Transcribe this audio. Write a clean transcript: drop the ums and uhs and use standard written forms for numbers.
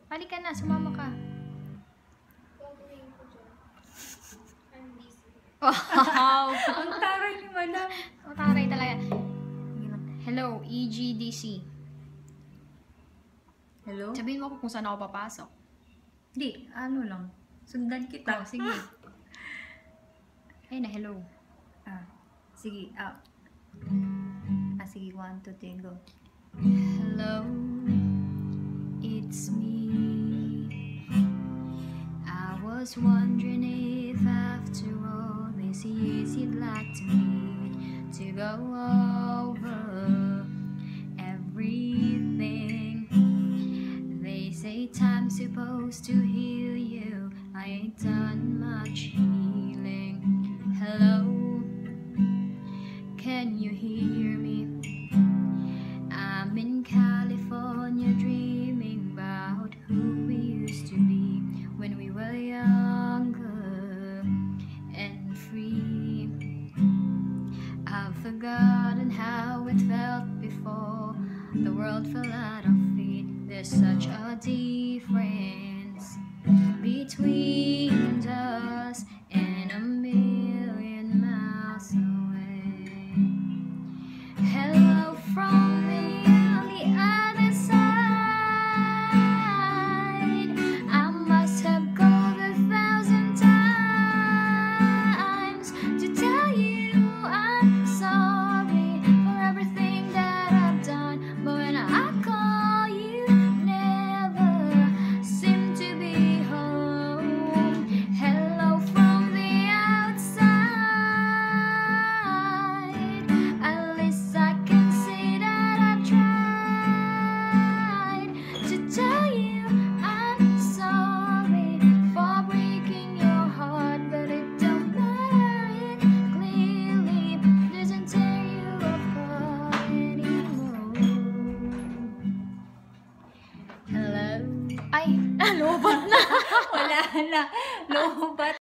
Halika na, sumama ka. Wow! Ang taray ni madam. Ang taray talaga. Hello, EGDC. Hello? Sabihin mo kung saan ako papasok. Di, ano lang. Sundan kita. Oh, sige. Ayun na, hello. Sige. Sige, 1, 2, 3, go. Hello, it's me. I was wondering if after all these years you'd like to meet to go over everything. They say time's supposed to heal you. I ain't done much healing. Hello, can you hear me? I'm in California dreaming about who we used to be when we were younger and free. I've forgotten how it felt before the world fell at our feet. There's such a difference between us and a million miles away. Hello from the other side. I must have called 1,000 times to tell you I'm sorry for everything that I've done. But when I call, you never seem to be home. Hello from the outside. At least I can say that I've tried to tell you I'm sorry for breaking your heart, but it don't matter. It clearly doesn't tear you apart anymore. Hello. Ay, lobat na. Wala na. Lobat